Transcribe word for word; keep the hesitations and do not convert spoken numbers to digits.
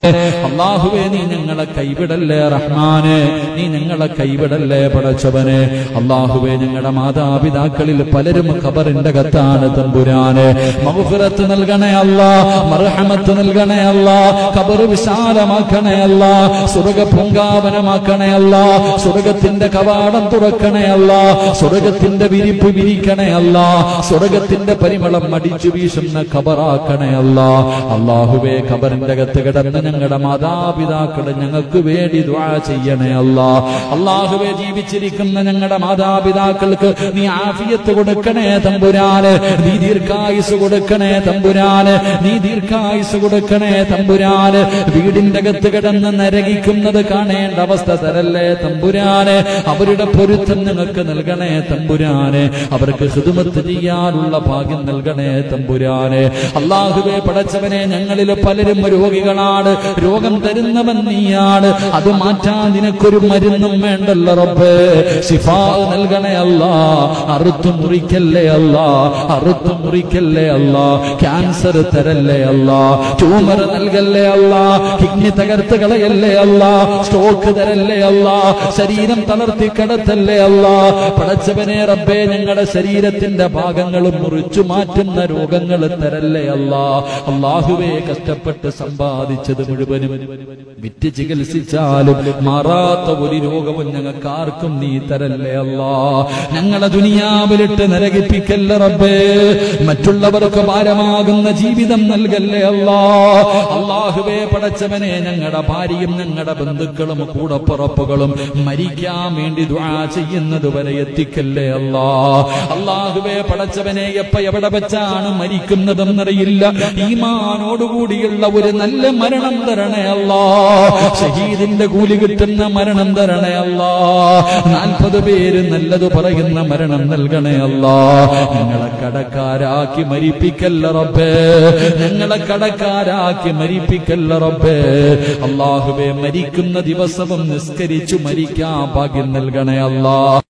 അല്ലാഹുവേ നീ ഞങ്ങളെ കൈവിടല്ലേ റഹ്മാനെ, നീ ഞങ്ങളെ കൈവിടല്ലേ പടച്ചവനെ. അല്ലാഹുവേ ഞങ്ങളുടെ മാതാപിതാക്കളിൽ പലരും ഖബറിന്റെ അകത്താണ് തമ്പുരാനെ. മഗ്ഫിറത്ത് നൽകണേ അല്ലാ, മർഹമത്ത് നൽകണേ അല്ലാ, ഖബർ വിശാലമാക്കണേ അല്ലാ, സ്വർഗ്ഗ പൂങ്കാവനമാക്കണേ അല്ലാ, സ്വർഗ്ഗത്തിന്റെ കവാടം തുറക്കണേ അല്ലാ, സ്വർഗ്ഗത്തിന്റെ വിരിപ്പ് വിരിക്കണേ അല്ലാ, സ്വർഗ്ഗത്തിന്റെ പരിമളം അടിച്ചു വീശുന്ന ഖബറാക്കണേ അല്ലാ. അല്ലാഹുവേ ഖബറിന്റെ അകത്ത് കിടന്ന് ഞങ്ങളുടെ മാതാപിതാക്കളെ ഞങ്ങൾക്ക് വേണ്ടി ദുആ ചെയ്യണേ അല്ലാ. അല്ലാഹുവേ ജീവിച്ചിരിക്കുന്ന ഞങ്ങളുടെ മാതാപിതാക്കൾക്ക് നീ ആഫിയത്ത് കൊടുക്കണേ തമ്പുരാനെ, നീ ദീർഘായുസ് കൊടുക്കണേ തമ്പുരാനെ, നീ ദീർഘായുസ് കൊടുക്കണേ തമ്പുരാനെ. വീടിന്റെ അകത്ത് കിടന്ന് നരകിക്കുന്നത് കാണേണ്ട അവസ്ഥ തരല്ലേ തമ്പുരാനെ. അവരുടെ പൊരുത്തം ഞങ്ങൾക്ക് നൽകണേ തമ്പുരാനെ, അവർക്ക് ഖിദ്മത്ത് ചെയ്യാനുള്ള ഭാഗ്യം നൽകണേ തമ്പുരാനെ. അല്ലാഹുവേ പടച്ചവനെ ഞങ്ങളിൽ പലരും രോഗികളാണ്, രോഗം തരുന്നവൻ നീയാണ്, അത് മാറ്റാൻ നിനക്കൊരു മരുന്നും വേണ്ടല്ലോ റബ്ബേ. ശിഫാ നൽകണേ അല്ലാ, അറുത്തു മുറിക്കല്ലേ അല്ലാ, അറുത്തു മുറിക്കല്ലേ അല്ലാ. ക്യാൻസർ തരല്ലേ അല്ലാ, ട്യൂമർ നൽകല്ലേ അല്ലാ, കിഡ്നി തകർത്ത് കളയല്ലേ അല്ലാ, സ്ട്രോക്ക് തരല്ലേ അല്ലാ, ശരീരം തളർത്തി കിടത്തല്ലേ അല്ലാ. പടച്ചവനെ റബ്ബേ ഞങ്ങളുടെ ശരീരത്തിന്റെ ഭാഗങ്ങൾ മുറിച്ചു മാറ്റുന്ന രോഗങ്ങൾ തരല്ലേ അല്ലാ. അല്ലാഹുവേ കഷ്ടപ്പെട്ട് സമ്പാദിച്ചത് മുഴുവനും വിറ്റ് ചികിത്സിച്ചാലും മാറാത്ത ഒരു രോഗവും ഞങ്ങൾക്ക് ആർക്കും നീ തരല്ലേ അല്ലാ. ഞങ്ങളെ ദുനിയാവിലിട്ട് നരകിപ്പിക്കല്ലേ റബ്ബേ, മറ്റുള്ളവർക്ക് ഭാരമാകുന്ന ജീവിതം നൽകല്ലേ അല്ലാ. അല്ലാഹുവേ പടച്ചവനെ ഞങ്ങളുടെ ഭാര്യയും ഞങ്ങളുടെ ബന്ധുക്കളും കൂടപ്പുറപ്പുകളും മരിക്കാൻ വേണ്ടി ദുആ ചെയ്യുന്നത് വരെ എത്തിക്കല്ലേ അല്ലാ. അല്ലാഹുവേ പടച്ചവനെ എപ്പ എവിടെ വെച്ചാണ് മരിക്കുന്നതെന്നറിയില്ല, ഈമാനോടുകൂടിയുള്ള ഒരു നല്ല മരണം തരണേ അല്ലാ. ഷഹീദിന്റെ കൂലി കിട്ടുന്ന മരണം തരണേ അല്ലാ. നാൽപ്പത് പേര് നല്ലത് പറയുന്ന മരണം നൽകണേ അല്ലാ. ഞങ്ങളെ കടക്കാരാക്കി മരിപ്പിക്കല്ല റബ്ബേ, ഞങ്ങളെ കടക്കാരാക്കി മരിപ്പിക്കല്ല റബ്ബേ. അല്ലാഹുവേ മരിക്കുന്ന ദിവസവും നിസ്കരിച്ചു മരിക്കാൻ ഭാഗ്യം നൽകണേ അല്ലാ.